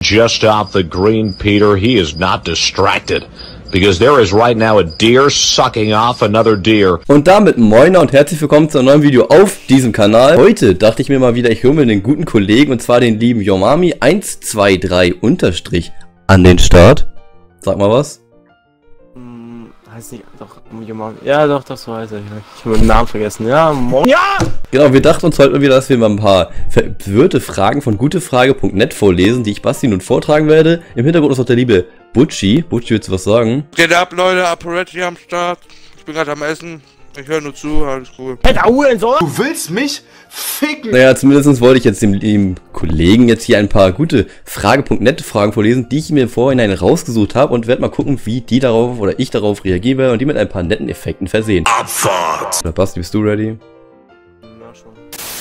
Just out the green, Peter. He is not distracted. Because there is right now a deer sucking off another deer. Und damit moin und herzlich willkommen zu einem neuen Video auf diesem Kanal. Heute dachte ich mir mal wieder, ich hole mir einen guten Kollegen und zwar den lieben Yomami123_ an den Start. Sag mal was. Heißt nicht, doch, Yomami. Ja, doch, so heißt er. Ich habe den Namen vergessen. Ja, moin. Ja! Genau, wir dachten uns heute mal wieder, dass wir mal ein paar verwirrte Fragen von gutefrage.net vorlesen, die ich Basti nun vortragen werde. Im Hintergrund ist auch der liebe Butchi. Butchi, willst du was sagen? Geht ab, Leute, Apparetti am Start. Ich bin gerade am Essen. Ich höre nur zu, alles cool. Du willst mich ficken? Naja, zumindest wollte ich jetzt dem lieben Kollegen jetzt hier ein paar gute Frage.net Fragen vorlesen, die ich mir im Vorhinein rausgesucht habe und werde mal gucken, wie die darauf oder ich darauf reagieren werde und die mit ein paar netten Effekten versehen. Abfahrt! Oder Basti, bist du ready? Na schon.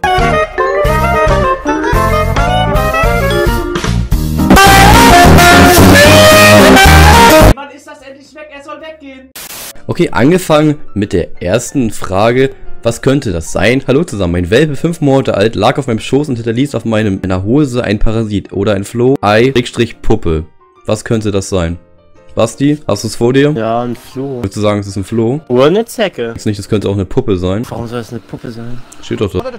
Wann ist das endlich weg? Er soll weggehen! Okay, angefangen mit der ersten Frage. Was könnte das sein? Hallo zusammen, mein Welpe, 5 Monate alt, lag auf meinem Schoß und hinterließ auf meiner Hose ein Parasit oder ein Floh, Ei-Puppe. Was könnte das sein? Basti, hast du es vor dir? Ja, ein Floh. Würdest du sagen, es ist ein Floh? Oder eine Zecke. Ist nicht, das könnte auch eine Puppe sein. Warum soll es eine Puppe sein? Steht doch da.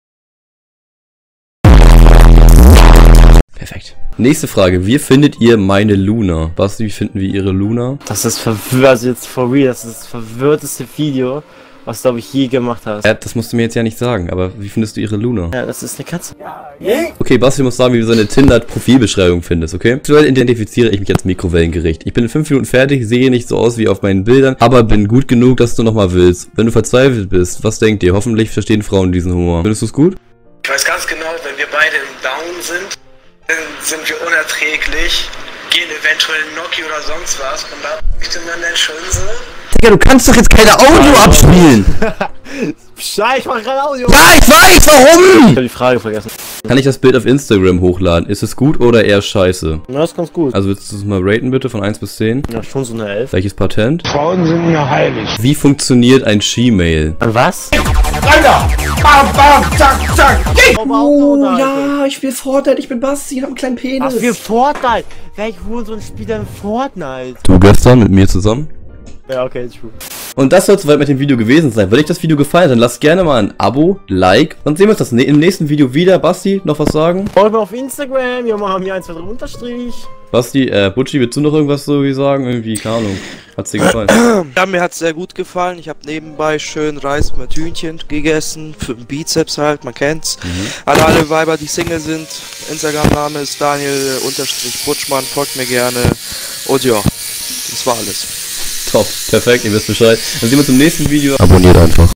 Perfekt. Nächste Frage. Wie findet ihr meine Luna? Basti, wie finden wir ihre Luna? Das ist verwirrt, also jetzt for real, das ist das verwirrteste Video, was glaube ich je gemacht hast. Ja, das musst du mir jetzt ja nicht sagen, aber wie findest du ihre Luna? Ja, das ist eine Katze. Okay, Basti, du musst sagen, wie du seine Tinder-Profilbeschreibung findest, okay? Aktuell identifiziere ich mich als Mikrowellengericht. Ich bin in 5 Minuten fertig, sehe nicht so aus wie auf meinen Bildern, aber bin gut genug, dass du nochmal willst. Wenn du verzweifelt bist, was denkt ihr? Hoffentlich verstehen Frauen diesen Humor. Findest du es gut? Ich weiß ganz genau, wenn wir beide im Down sind, dann sind wir unerträglich, gehen eventuell Gnocchi oder sonst was und da möchte man dann schon so. Digga, du kannst doch jetzt keine Audio abspielen! Scheiße, ich mach gerade Audio. Ja, ich weiß, warum! Ich hab die Frage vergessen. Kann ich das Bild auf Instagram hochladen? Ist es gut oder eher scheiße? Na, das ist ganz gut. Also willst du es mal raten bitte von 1 bis 10? Ja, schon so eine 11. Welches Patent? Frauen sind mir heilig. Wie funktioniert ein Gmail? An was? Oh ja, ich will Fortnite, ich bin Basti, ich hab einen kleinen Penis. Was für Fortnite? Welch Hurensohn spielt denn Fortnite? Du gestern mit mir zusammen? Ja, okay, true. Und das soll es soweit mit dem Video gewesen sein. Wenn euch das Video gefallen hat, dann lasst gerne mal ein Abo, Like. Dann sehen wir uns das im nächsten Video wieder. Basti, noch was sagen? Folgt mir auf Instagram, Yomami123_ Basti, Butchi, willst du noch irgendwas so wie sagen? Irgendwie, keine Ahnung. Hat's dir gefallen? Ja, mir hat's sehr gut gefallen. Ich habe nebenbei schön Reis mit Hühnchen gegessen. Für den Bizeps halt, man kennt's. Alle Weiber, die Single sind. Instagram-Name ist Daniel_Butschmann. Folgt mir gerne. Und ja, das war alles. Top, perfekt, ihr wisst Bescheid. Dann sehen wir uns im nächsten Video. Abonniert einfach.